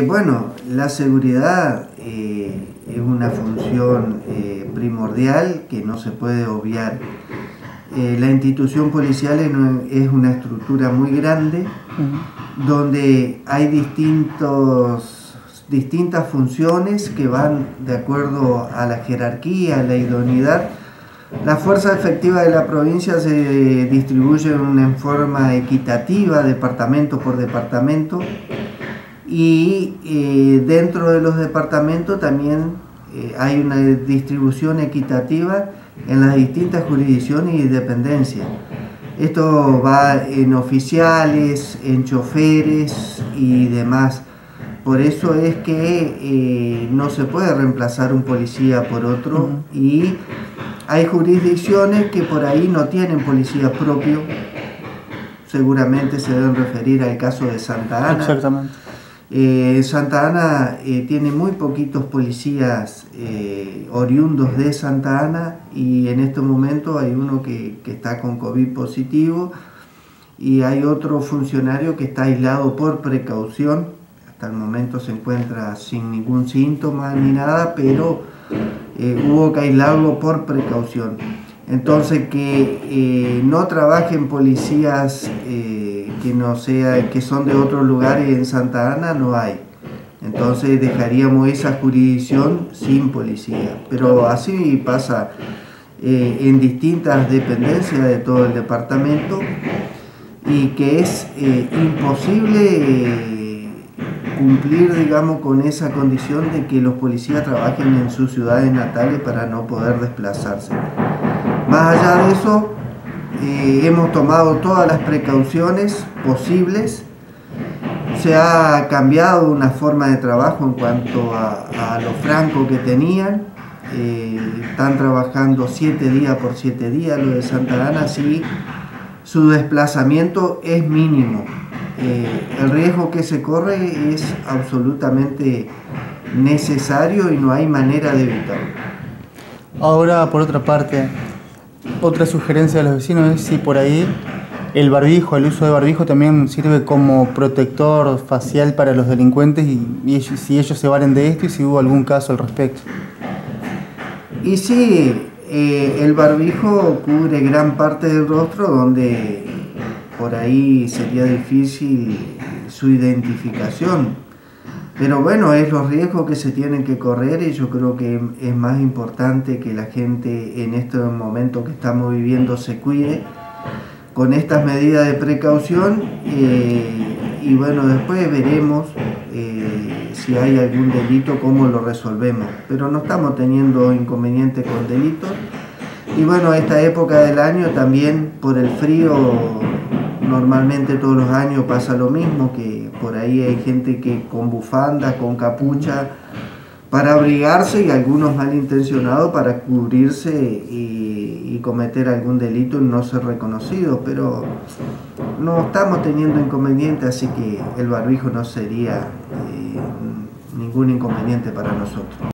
Bueno, la seguridad es una función primordial que no se puede obviar. La institución policial es una estructura muy grande donde hay distintas funciones que van de acuerdo a la jerarquía, a la idoneidad. La fuerza efectiva de la provincia se distribuye en forma equitativa, departamento por departamento, y dentro de los departamentos también hay una distribución equitativa en las distintas jurisdicciones y dependencias. Esto va en oficiales, en choferes y demás. Por eso es que no se puede reemplazar un policía por otro, y hay jurisdicciones que por ahí no tienen policía propio. Seguramente se deben referir al caso de Santa Ana. Exactamente. Santa Ana tiene muy poquitos policías oriundos de Santa Ana, y en este momento hay uno que está con COVID positivo, y hay otro funcionario que está aislado por precaución. Hasta el momento se encuentra sin ningún síntoma ni nada, pero hubo que aislarlo por precaución. Entonces, que no trabajen policías que son de otros lugares en Santa Ana, no hay. Entonces dejaríamos esa jurisdicción sin policía. Pero así pasa en distintas dependencias de todo el departamento, y que es imposible cumplir, digamos, con esa condición de que los policías trabajen en sus ciudades natales para no poder desplazarse. Más allá de eso, hemos tomado todas las precauciones posibles. Se ha cambiado una forma de trabajo en cuanto a lo franco que tenían. Están trabajando 7 días por 7 días, lo de Santa Ana, sí. Su desplazamiento es mínimo. El riesgo que se corre es absolutamente necesario y no hay manera de evitarlo. Ahora, por otra parte, otra sugerencia de los vecinos es si por ahí el uso de barbijo también sirve como protector facial para los delincuentes, y si ellos se valen de esto y si hubo algún caso al respecto. Y sí, el barbijo cubre gran parte del rostro, donde por ahí sería difícil su identificación. Pero bueno, es los riesgos que se tienen que correr, y yo creo que es más importante que la gente en este momento que estamos viviendo se cuide con estas medidas de precaución, y bueno, después veremos si hay algún delito, cómo lo resolvemos. Pero no estamos teniendo inconvenientes con delitos, y bueno, esta época del año también, por el frío, normalmente todos los años pasa lo mismo, que por ahí hay gente que con bufanda, con capucha, para abrigarse, y algunos malintencionados para cubrirse y cometer algún delito y no ser reconocidos. Pero no estamos teniendo inconvenientes, así que el barbijo no sería ningún inconveniente para nosotros.